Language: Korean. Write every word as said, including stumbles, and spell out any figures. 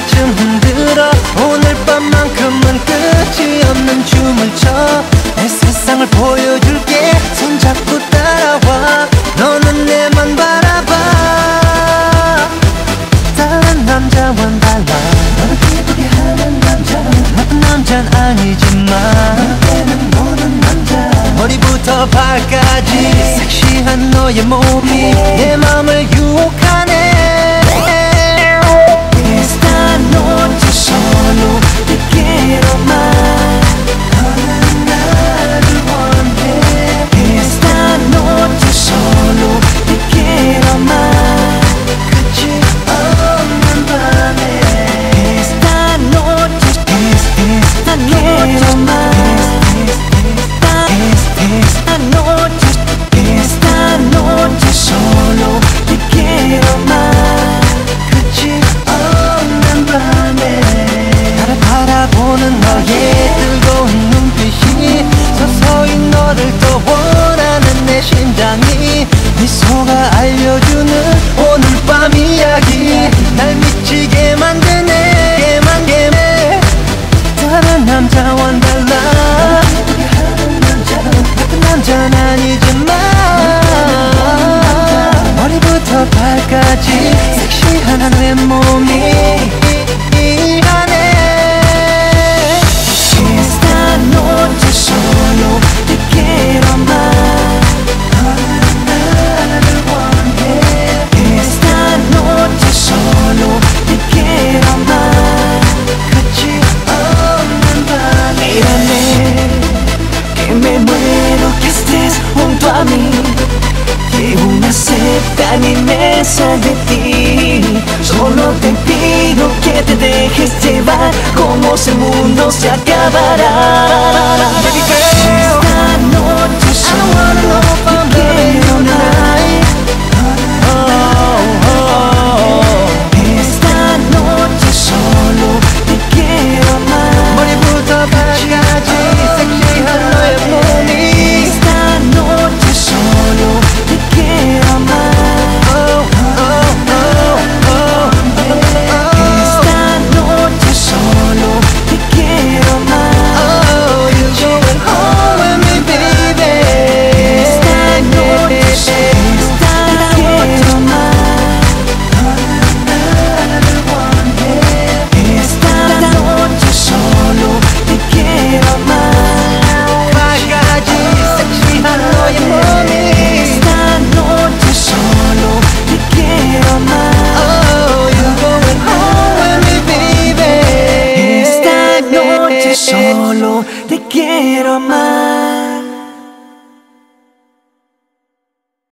번쯤 흔들어 오늘 밤만큼은 끝이 없는 춤을 춰 내 세상을 보여줄게 손잡고 따라와 너는 내만 바라봐 다른 남자와는 달라 너를 기쁘게 하는 남자 나쁜 남잔 아니지만 너는 모든 남자 머리부터 발까지 섹시한 너의 몸이 내 맘을 유혹하네 Esta noche solo te quiero más 너는 나를 원해 Esta noche solo te quiero más 끝이 없는 밤에 Esta noche Esta noche más Esta noche Esta noche solo te quiero más 끝이 없는 밤에 나를 바라보는 너의 뜨거운 눈빛이 서서히 너를 더 원하는 내 심장이 미소가 알려주는 오늘 밤 이야기 날 미치게 만드네 만드네 다른 남자와는 달라 나쁜 남자는 아니지만 머리부터 발까지 섹시한 내 몸이 Esta noche solo te quiero más 너는 나를 원해 Esta noche solo te quiero más 끝이 없는 밤에 Mírame, que me muero que estés junto a mí que una sed tan inmensa de ti solo te pido que te dejes llevar como si el mundo se acabará Esta noche solo te quiero más Esta noche solo te quiero más 머리부터 발까지 섹시한 너의 몸이 Esta noche solo te quiero más Esta noche solo te quiero más Oh, you're going home with me, baby Esta noche te quiero más 너는 나를 원해 Esta noche solo te quiero más 발까지 섹시한 너의 몸이 Esta noche solo te quiero más Oh, you're going home with me, baby Esta noche solo te quiero más